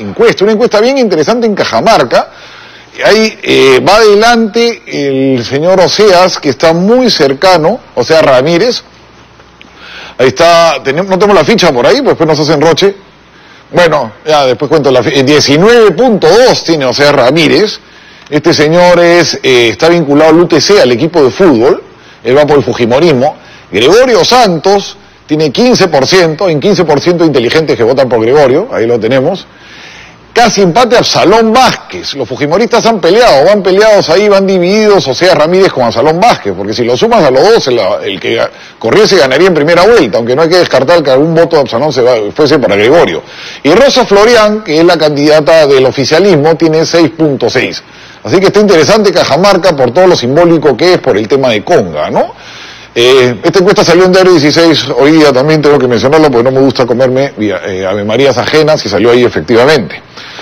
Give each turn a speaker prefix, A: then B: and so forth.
A: Una encuesta bien interesante en Cajamarca. Ahí va adelante el señor Oseas, que está muy cercano, Oseas Ramírez. Ahí está, no tenemos la ficha por ahí, pues después nos hacen roche. Bueno, ya después cuento la ficha. 19.2 tiene Oseas Ramírez. Este señor está vinculado al UTC, al equipo de fútbol. Él va por el fujimorismo. Gregorio Santos tiene 15%, en 15% de inteligentes que votan por Gregorio, ahí lo tenemos. Casi empate Absalón Vázquez. Los fujimoristas han peleado, van peleados ahí, van divididos, Oseas Ramírez con Absalón Vázquez, porque si lo sumas a los dos, el que corriese ganaría en primera vuelta, aunque no hay que descartar que algún voto de Absalón fuese para Gregorio. Y Rosa Florián, que es la candidata del oficialismo, tiene 6.6. Así que está interesante Cajamarca por todo lo simbólico que es por el tema de Conga, ¿no? Esta encuesta salió en Diario 16 hoy día, también tengo que mencionarlo porque no me gusta comerme Ave Marías ajenas, y salió ahí efectivamente.